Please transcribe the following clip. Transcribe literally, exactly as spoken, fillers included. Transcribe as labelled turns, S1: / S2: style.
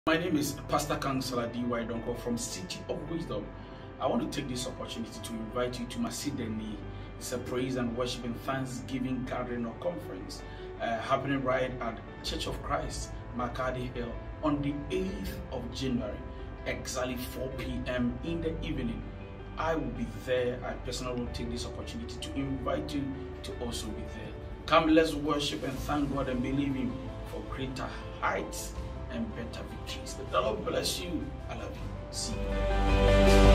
S1: My name is Pastor Counselor D Y Donko from City of Wisdom. I want to take this opportunity to invite you to Maseda Nie. It's a praise and worship and thanksgiving gathering or conference uh, happening right at Church of Christ, Makadi Hill, on the eighth of January, exactly four p m in the evening. I will be there. I personally will take this opportunity to invite you to also be there. Come, let's worship and thank God and believe Him for greater heights and better victories. The Lord bless you. I love you. See you.